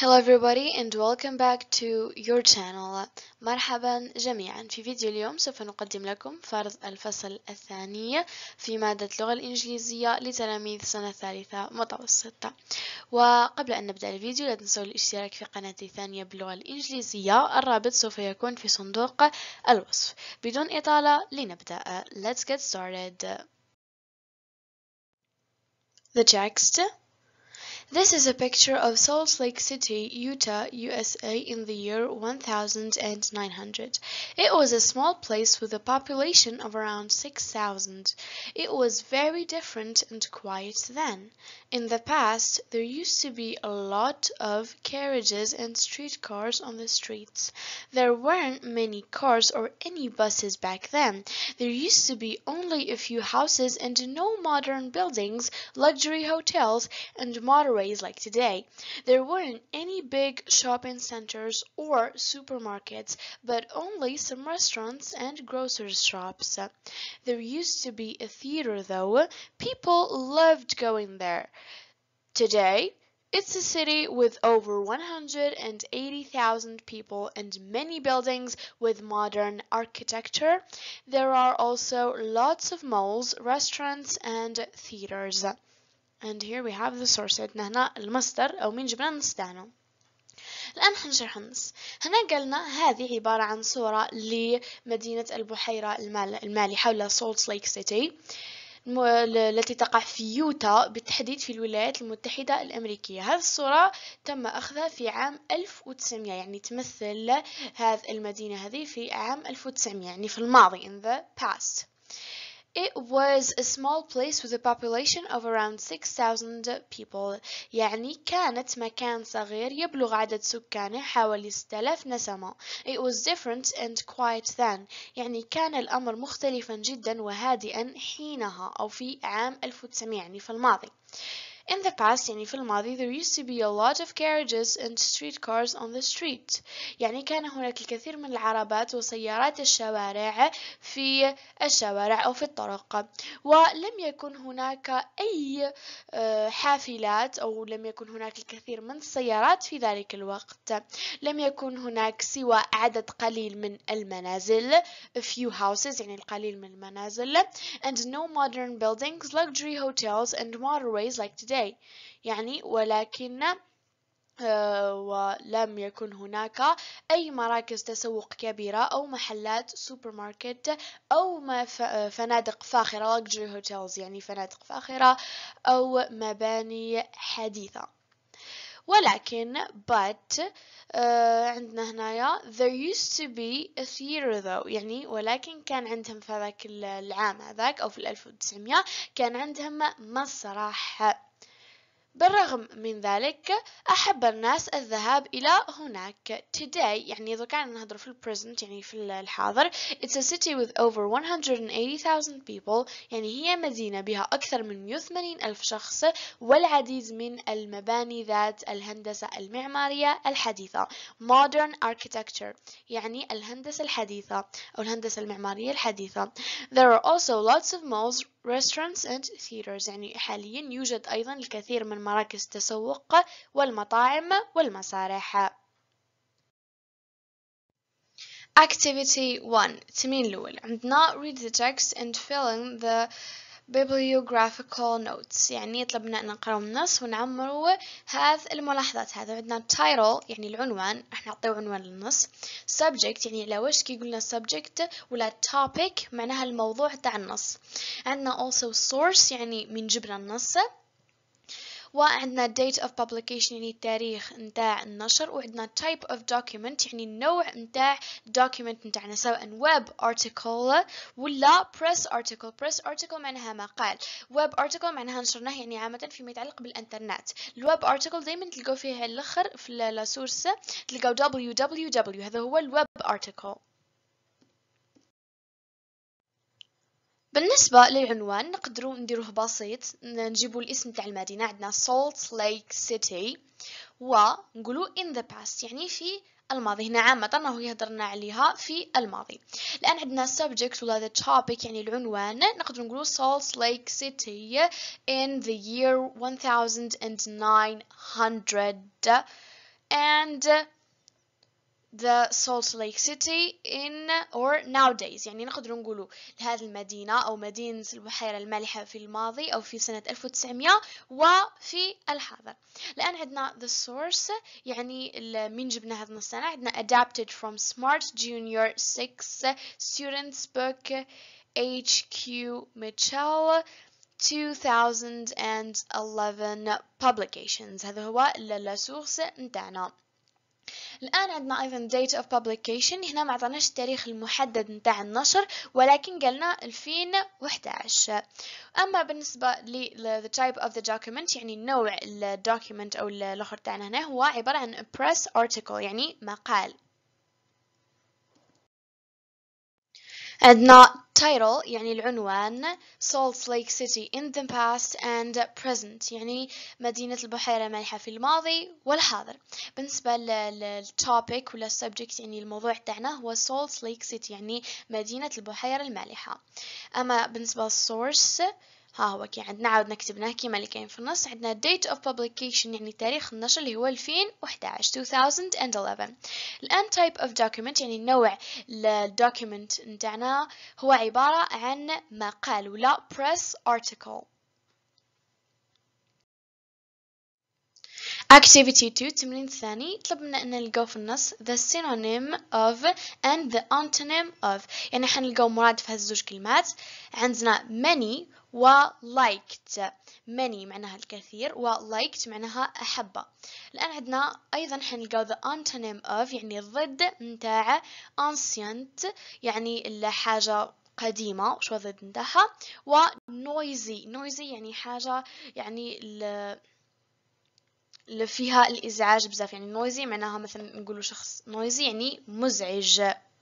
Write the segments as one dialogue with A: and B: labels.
A: Hello everybody and welcome back to your channel. مرحبا جميعا. في فيديو اليوم سوف نقدم لكم فرض الفصل الثاني في مادة اللغة الإنجليزية لتلاميذ سنة ثالثة متوسطة. وقبل أن نبدأ الفيديو لا تنسوا الاشتراك في قناتي الثانية باللغة الإنجليزية، الرابط سوف يكون في صندوق الوصف. بدون إطالة لنبدأ. Let's get started. The text. This is a picture of Salt Lake City, Utah, USA in the year 1900. It was a small place with a population of around 6,000. It was very different and quiet then. In the past, there used to be a lot of carriages and streetcars on the streets. There weren't many cars or any buses back then. There used to be only a few houses and no modern buildings, luxury hotels, and motorways like today. There weren't any big shopping centers or supermarkets, but only some restaurants and grocery shops. There used to be a theater though. People loved going there. Today, it's a city with over 180,000 people and many buildings with modern architecture. There are also lots of malls, restaurants, and theaters. And here we have the source. عندنا هنا المصدر أو من جبنا النص تاعنا. الآن حنشرح النص. هنا قالنا هذه عبارة عن صورة لمدينة البحيرة المالحة ولا سولت ليك سيتي التي تقع في يوتا بالتحديد في الولايات المتحدة الأمريكية. هذه الصورة تم أخذها في عام 1900، يعني تمثل هذه المدينة هذه في عام 1900، يعني في الماضي in the past. It was a small place with a population of around 6,000 people. يعني كانت مكان صغير يبلغ عدد سكانه حوالي 6,000 نسمة. It was different and quiet then. يعني كان الأمر مختلفا جدا وهادئا حينها أو في عام 1900، يعني في الماضي. In the past يعني في الماضي there used to be a lot of carriages and streetcars on the street. يعني كان هناك الكثير من العربات وسيارات الشوارع في الشوارع أو في الطرق. ولم يكن هناك أي حافلات أو لم يكن هناك الكثير من السيارات في ذلك الوقت. لم يكن هناك سوى عدد قليل من المنازل, a few houses يعني القليل من المنازل, and no modern buildings, luxury hotels and motorways like today. يعني ولكن ولم يكن هناك أي مراكز تسوق كبيرة أو محلات سوبر ماركت أو فنادق فاخرة luxury hotels يعني فنادق فاخرة أو مباني حديثة. ولكن but عندنا هنايا there used to be a theater though. يعني ولكن كان عندهم في ذاك العام هذاك أو في 1900 كان عندهم مسرح. بالرغم من ذلك أحب الناس الذهاب إلى هناك. Today يعني إذا كان نهضر في present يعني في الحاضر it's a city with over 180,000 people. يعني هي مدينة بها أكثر من 180,000 شخص والعديد من المباني ذات الهندسة المعمارية الحديثة modern architecture يعني الهندسة الحديثة أو الهندسة المعمارية الحديثة. There are also lots of malls, restaurants and theaters. يعني حاليا يوجد أيضا الكثير من مراكز التسوق والمطاعم والمسارح. Activity 1 التمرين الأول عندنا read the text and fill in the bibliographical notes. يعني يطلبنا أن نقرأ النص ونعمروا هذه الملاحظات. هذا عندنا title يعني العنوان راح نعطيه عنوان للنص. subject يعني على وش كي قلنا subject ولا topic معناها الموضوع تاع النص. عندنا also source يعني من جبنا النص. وعندنا date of publication يعني التاريخ نتاع النشر. وعندنا type of document يعني النوع نتاع document نتاعنا سواء web article ولا press article. press article معناها مقال. web article معناها نشرناه يعني عامة فيما يتعلق بالإنترنت. الويب article دايما تلقوا فيها الأخر في السورس تلقوا www هذا هو الويب article. بالنسبة للعنوان نقدروا نديروه بسيط نجيبوا الاسم تاع المدينة. عندنا Salt Lake City ونقولوا in the past يعني في الماضي. هنا عامة راهو يهضرنا عليها في الماضي. الآن عندنا subject ولا the topic يعني العنوان نقدروا نقولوا Salt Lake City in the year 1900 and the Salt Lake City in or nowadays. يعني نقدر نقولوا هذه المدينة أو مدينة البحيرة المالحة في الماضي أو في سنة 1900 وفي الحاضر. الآن عندنا the source يعني من جبنا هذا السنة. عندنا adapted from Smart Junior 6 Students Book H.Q. Mitchell 2011 publications. هذا هو la source نتاعنا. الآن عندنا أيضا date of publication. هنا ما عطاناش التاريخ المحدد نتاع النشر ولكن قالنا 2011. أما بالنسبة ل the type of the document يعني نوع ال document أو الآخر تاعنا هنا هو عبارة عن press article يعني مقال. عندنا title يعني العنوان Salt Lake City in the past and present يعني مدينة البحيرة المالحة في الماضي والحاضر. بالنسبة للtopic ولا subject يعني الموضوع تاعنا هو Salt Lake City يعني مدينة البحيرة المالحة. أما بالنسبة للsource ها هو كي عندنا عاود نكتبناه كيما اللي كاين في النص. عندنا date of publication يعني تاريخ النشر اللي هو 2011 2011. الآن type of document يعني نوع الدوكيمنت نتاعنا هو عبارة عن مقال ولا press article. Activity 2 التمرين الثاني طلب منا أن نلقاو في النص the synonym of and the antonym of يعني حنلقاو مرادف هذه الزوج كلمات. عندنا many و liked. many معناها الكثير و liked معناها أحبة. الآن عندنا أيضا حنلقاو the antonym of يعني الضد نتاع ancient يعني الحاجة قديمة وشو الضد نتاعها. و noisy يعني حاجة يعني اللي فيها الإزعاج بزاف يعني noisy معناها مثلا نقولوا شخص noisy يعني مزعج.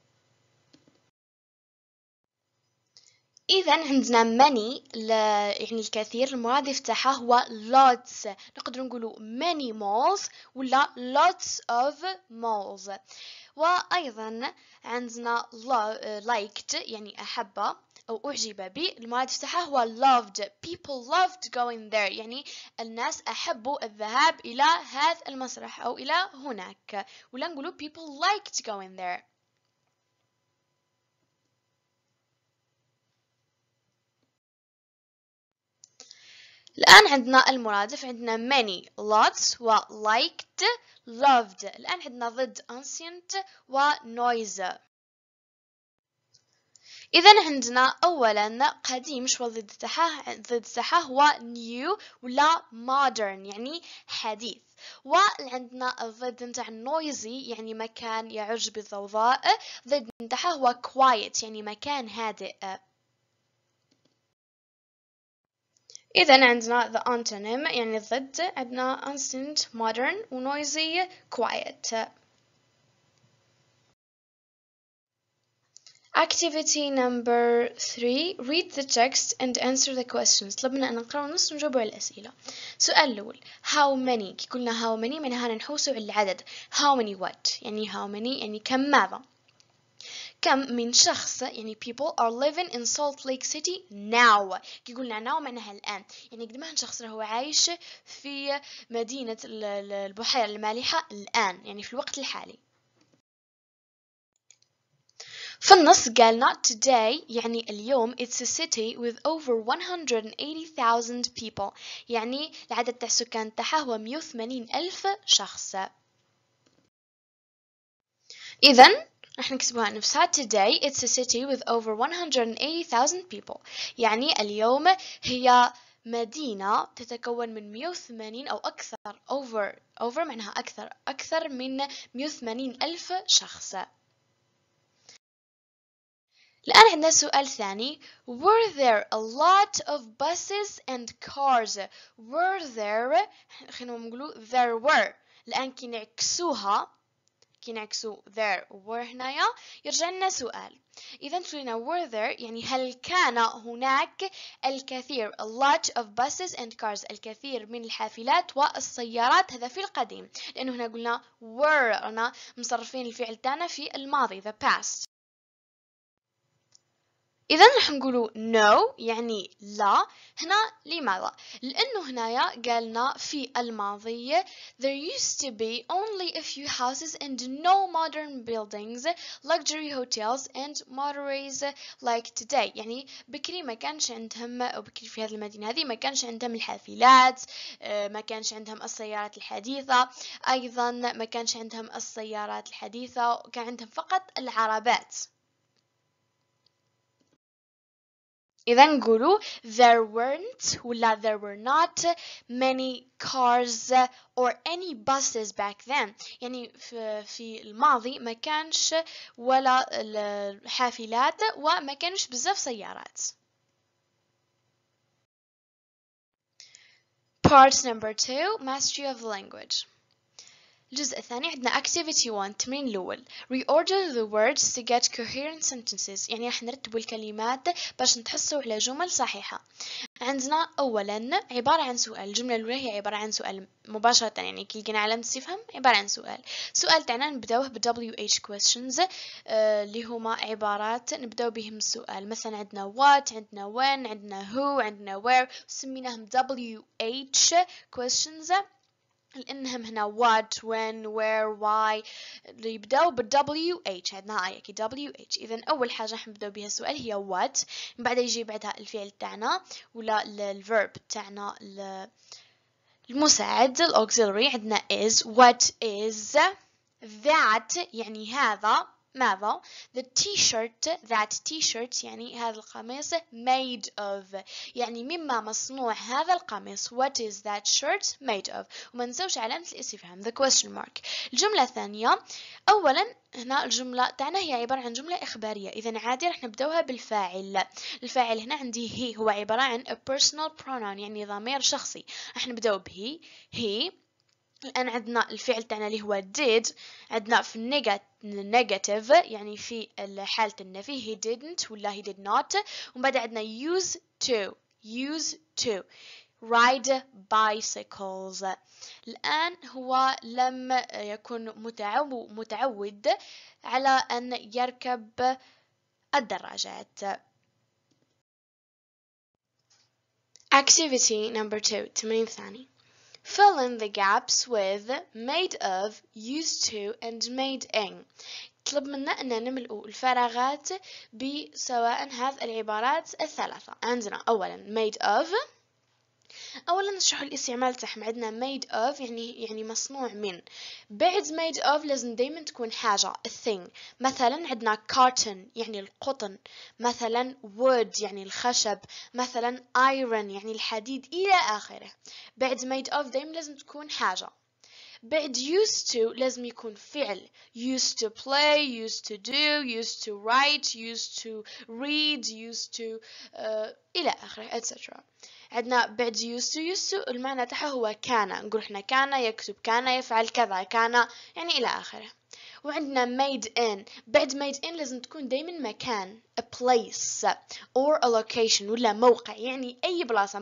A: إذا عندنا many يعني الكثير المرادف تاعها هو lots. نقدر نقولوا many malls ولا lots of malls. وأيضا عندنا liked يعني أحب أو أعجب به المرادف تاعها هو loved. people loved going there يعني الناس أحبوا الذهاب إلى هذا المسرح أو إلى هناك. ولا نقولوا people liked going there. الآن عندنا المرادف. عندنا many lots و liked loved. الآن عندنا ضد ancient و noise. إذا عندنا أولا قديم شو الضد تاعها؟ الضد تاعها هو new ولا modern يعني حديث. وعندنا الضد نتاع noisy يعني مكان يعج بالضوضاء. الضد نتاعها هو quiet يعني مكان هادئ. إذا عندنا the antonym يعني الضد. عندنا ancient modern و noisy quiet. Activity number 3 read the text and answer the questions. طلبنا أن نقرأ النص ونجاوب على الأسئلة. السؤال الأول how many. كي قلنا how many معناها نحوسوا على العدد. how many what يعني how many يعني كم ماذا. كم من شخص يعني people are living in Salt Lake City now. كي قلنا now معناها الآن يعني قد ما شخص راهو عايش في مدينة البحيرة المالحة الآن يعني في الوقت الحالي. في النص قالنا today يعني اليوم it's a city with over 180,000 people يعني العدد تاع السكان تاعها هو 180,000 شخص. إذن راح نكتبوها نفسها today it's a city with over 180,000 people يعني اليوم هي مدينة تتكون من 180 أو أكثر over معناها أكثر من 180,000 شخص. الآن عندنا سؤال ثاني. Were there a lot of buses and cars? Were there خلينا نقولوا there were. الآن كي نعكسوا there were هنايا يرجع لنا سؤال. إذا تقولنا were there يعني هل كان هناك الكثير a lot of buses and cars الكثير من الحافلات والسيارات. هذا في القديم لأنه هنا قلنا were أنا مصرفين الفعل تاعنا في الماضي the past. إذا رح نقولوا no يعني لا. هنا لماذا؟ لأنه هنايا قالنا في الماضي there used to be only a few houses and no modern buildings, luxury hotels and motorways like today. يعني بكري ما كانش عندهم، أو بكري في هذه المدينة هذه ما كانش عندهم الحافلات، ما كانش عندهم السيارات الحديثة، أيضا ما كانش عندهم السيارات الحديثة، كان عندهم فقط العربات. إذا نقولوا there weren't ولا there were not many cars or any buses back then. يعني في الماضي ما كانش ولا الحافلات وما كانش بزاف سيارات. Part number 2 Mastery of the language. الجزء الثاني عندنا activity 1 التمرين الأول reorder the words to get coherent sentences. يعني راح نرتب الكلمات باش نتحصلوا على جمل صحيحة. عندنا أولا عبارة عن سؤال. الجملة الأولى هي عبارة عن سؤال مباشرة، يعني كي لقينا علامة استفهام عبارة عن سؤال. السؤال تاعنا نبداوه ب WH questions اللي هما عبارات نبداو بهم السؤال. مثلا عندنا what، عندنا when، عندنا who، عندنا where، سميناهم WH questions لأنهم هنا what when where why اللي يبدأوا بال WH. عندنا هاي أكيد WH. إذا أول حاجة راح نبدأ بها السؤال هي what، من بعد يجي بعدها الفعل تاعنا ولا الverb تاعنا المساعد الauxiliary. عندنا is. what is that يعني هذا ماذا. the t-shirt that t-shirt يعني هذا القميص made of يعني مما مصنوع هذا القميص. what is that shirt made of. وما نسوش علامة الاستفهام the question mark. الجملة الثانية أولا هنا الجملة تاعنا هي عبارة عن جملة إخبارية. إذا عادي رح نبدأها بالفاعل. الفاعل هنا عندي he، هو عبارة عن a personal pronoun يعني ضمير شخصي. رح نبدأ به he. الآن عندنا الفعل تاعنا اللي هو did. عندنا في negative يعني في حالة النفي he didn't ولا he did not. ومن بعد عندنا use to ride bicycles. الآن هو لم يكن متعود على أن يركب الدراجات. Activity number 2 التمرين الثاني fill in the gaps with made of, used to and made in. طلب منا أن نملأ الفراغات بسواء هذه العبارات الثلاثة. عندنا أولا made of. أولا نشرح الاستعمال تاعهم. عندنا made of يعني مصنوع من. بعد made of لازم دايما تكون حاجة a thing. مثلا عندنا cotton يعني القطن، مثلا wood يعني الخشب، مثلا iron يعني الحديد إلى آخره. بعد made of دايما لازم تكون حاجة. بعد used to لازم يكون فعل. used to play، used to do، used to write، used to read، used to إلى آخره etc. عندنا بعد used to المعنى تاعها هو كان. نقول احنا كان يكتب، كان يفعل كذا، كان يعني إلى آخره. وعندنا made in. بعد made in لازم تكون دايما مكان a place or a location ولا موقع، يعني أي بلاصة.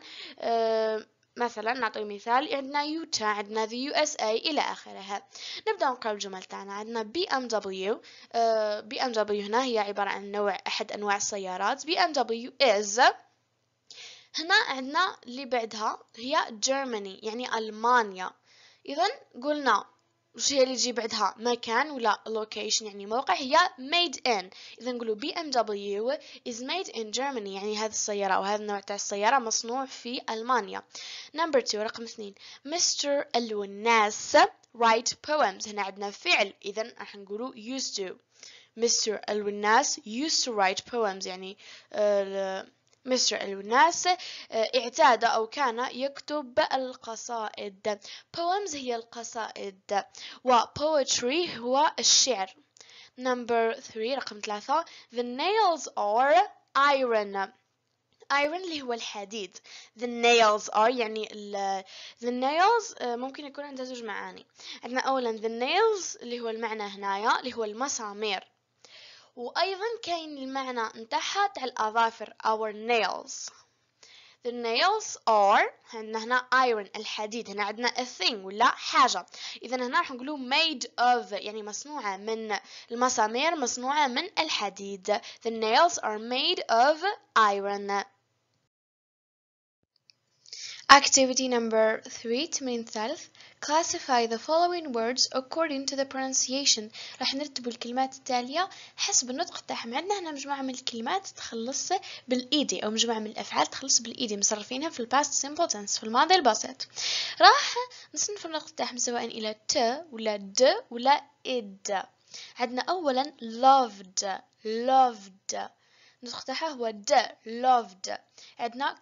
A: مثلا نعطي مثال عندنا يوتا، عندنا the USA إلى آخره. نبدأ نقرأ الجمل تاعنا. عندنا BMW. BMW هنا هي عبارة عن أحد أنواع السيارات. BMW is. هنا عندنا اللي بعدها هي Germany يعني ألمانيا. إذا قلنا وش هي اللي تجي بعدها مكان ولا location يعني موقع، هي made in. إذا نقولوا BMW is made in Germany يعني هذه السيارة أو هذا النوع تاع السيارة مصنوع في ألمانيا. number 2 رقم 2 Mr. الوناس write poems. هنا عندنا فعل إذا راح نقولوا used to. Mr. الوناس used to write poems يعني مستر الوناس اعتاد أو كان يكتب القصائد. poems هي القصائد و poetry هو الشعر. number 3 رقم 3 the nails are iron. iron اللي هو الحديد. the nails are يعني the nails ممكن يكون عندها زوج معاني. عندنا أولا the nails اللي هو المعنى هنايا اللي هو المسامير، وأيضا كاين المعنى نتاعها تاع الأظافر our nails. The nails are عندنا هنا iron الحديد. هنا عندنا a thing ولا حاجة. إذا هنا راح نقولوا made of يعني مصنوعة من المسامير مصنوعة من الحديد. The nails are made of iron. Activity number 3 تمرين ثالث. Classify the following words according to the pronunciation. راح نرتب الكلمات التالية حسب النطق تاعهم. عندنا هنا مجموعة من الكلمات تخلص بالإيدي أو مجموعة من الأفعال تخلص بالإيدي مصرفينها في الباست simple tense في الماضي البسيط. راح نصنف النطق تاعهم سواء إلى ت ولا د ولا إد. عندنا أولا loved النطق تاعها هو د loved. عندنا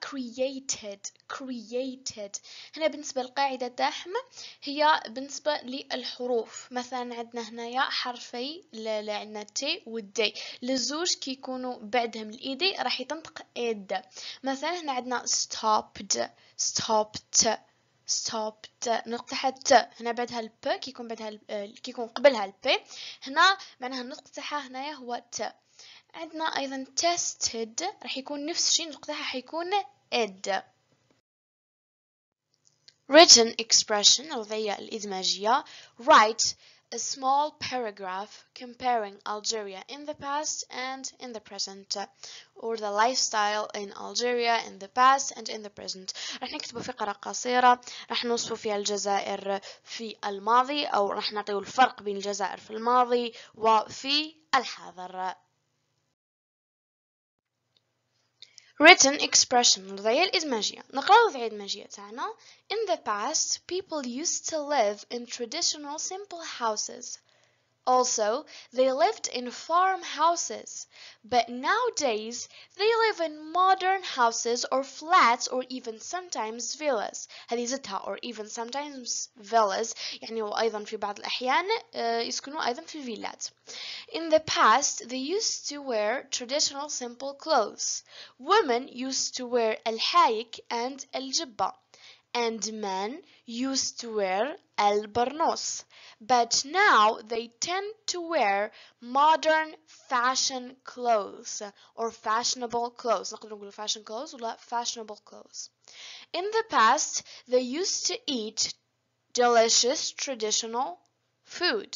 A: created هنا بالنسبة للقاعدة تاعهم هي بالنسبة للحروف. مثلا عندنا هنايا حرفي عندنا تي والدي للزوج كي يكونوا بعدهم الإيدي راح يتنطق إد. مثلا هنا عندنا stopped النطق تاعها ت هنا بعدها الب كي يكون بعدها كي يكون قبلها البي هنا معناها النطق تاعها هنايا هو ت. عندنا أيضا tested راح يكون نفس الشيء النطق تاعها حيكون ed. Written expression الوضعية الإدماجية. Write a small paragraph comparing Algeria in the past and in the present, or the lifestyle in Algeria in the past and in the present. راح نكتب فقرة قصيرة راح نوصف فيها الجزائر في الماضي أو راح نعطيه الفرق بين الجزائر في الماضي وفي الحاضر. Written expression الوضعية الإدماجية. نقرأ الوضعية الإدماجية تاعنا. In the past, people used to live in traditional simple houses. Also, they lived in farmhouses, but nowadays they live in modern houses or flats or even sometimes villas. هذه زدتها or even sometimes villas يعني وأيضا في بعض الأحيان يسكنوا أيضا في الفيلات. In the past, they used to wear traditional simple clothes. Women used to wear الحايك and الجبة, and men used to wear البرنوس. But now they tend to wear modern fashion clothes or fashionable clothes. نقدر نقول fashion clothes ولا fashionable clothes. In the past, they used to eat delicious traditional food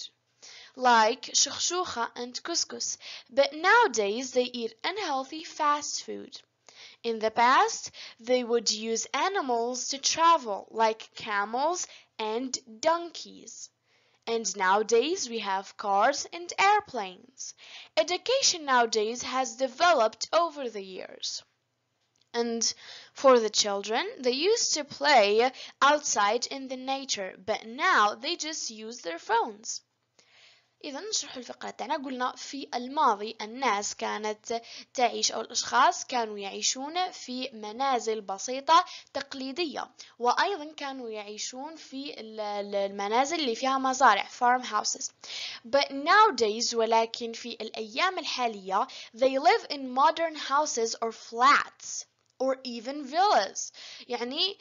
A: like shakshuka and couscous, but nowadays they eat unhealthy fast food. In the past, they would use animals to travel, like camels and donkeys. And nowadays we have cars and airplanes. Education nowadays has developed over the years. And for the children, they used to play outside in the nature, but now they just use their phones. إذا نشرح الفقرة تاعنا. قلنا في الماضي الناس كانت تعيش أو الأشخاص كانوا يعيشون في منازل بسيطة تقليدية وأيضا كانوا يعيشون في المنازل اللي فيها مزارع farm houses. But nowadays ولكن في الأيام الحالية they live in modern houses or flats or even villas يعني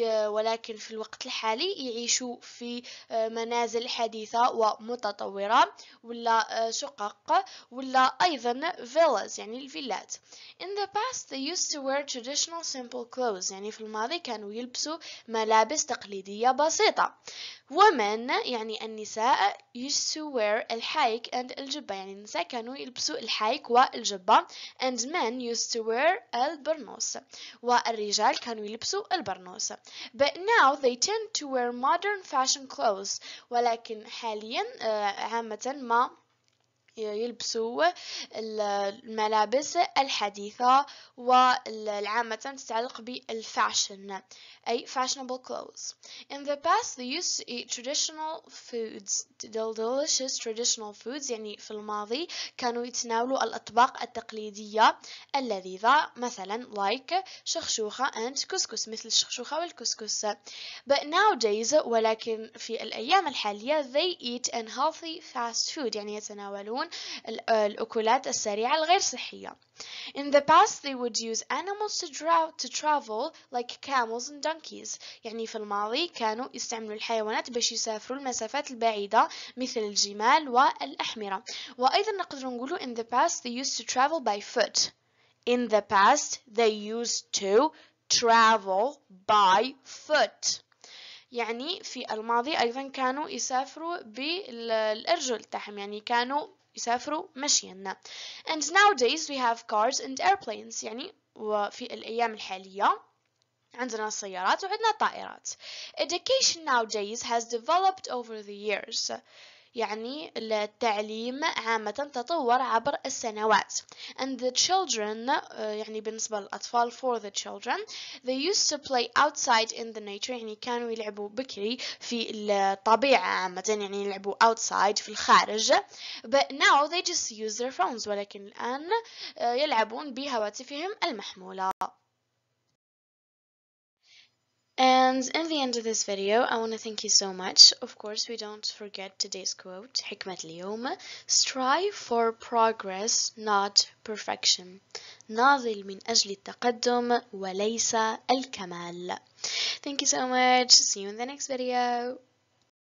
A: ولكن في الوقت الحالي يعيشوا في منازل حديثة ومتطورة ولا شقق ولا أيضا villas يعني الفيلات. In the past they used to wear traditional simple clothes يعني في الماضي كانوا يلبسوا ملابس تقليدية بسيطة. Women يعني النساء used to wear الحايك and الجبة يعني النساء كانوا يلبسوا الحايك والجبة and men used to wear البرنوس والرجال كانوا يلبسوا البرنوس. But now they tend to wear modern fashion clothes ولكن حاليا عامة ما يلبسوا الملابس الحديثة والعامة تتعلق بالفاشن أي fashionable clothes. In the past they used to eat traditional foods, delicious traditional foods يعني في الماضي كانوا يتناولوا الأطباق التقليدية اللذيذة مثلا like شخشوخة and couscous مثل الشخشوخة والكسكس. But nowadays ولكن في الأيام الحالية they eat unhealthy fast food يعني يتناولون الأكلات السريعة الغير صحية. In the past they would use animals to travel like camels and donkeys يعني في الماضي كانوا يستعملوا الحيوانات باش يسافروا المسافات البعيدة مثل الجمال والأحمرة. وأيضا نقدر نقولوا in the past they used to travel by foot. In the past they used to travel by foot. يعني في الماضي أيضا كانوا يسافروا بالأرجل تاعهم، يعني كانوا يسافروا مشيا. And nowadays we have cars and airplanes. يعني وفي الأيام الحالية عندنا سيارات وعندنا طائرات. Education nowadays has developed over the years. يعني التعليم عامة تطور عبر السنوات. And the children يعني بالنسبة للأطفال for the children they used to play outside in the nature. يعني كانوا يلعبوا بكري في الطبيعة عامة، يعني يلعبوا outside في الخارج. But now they just use their phones. ولكن الآن يلعبون بهواتفهم المحمولة. And in the end of this video, I want to thank you so much. Of course, we don't forget today's quote, حكمة اليوم: strive for progress, not perfection. ناضل من أجل التقدم وليس الكمال. Thank you so much. See you in the next video.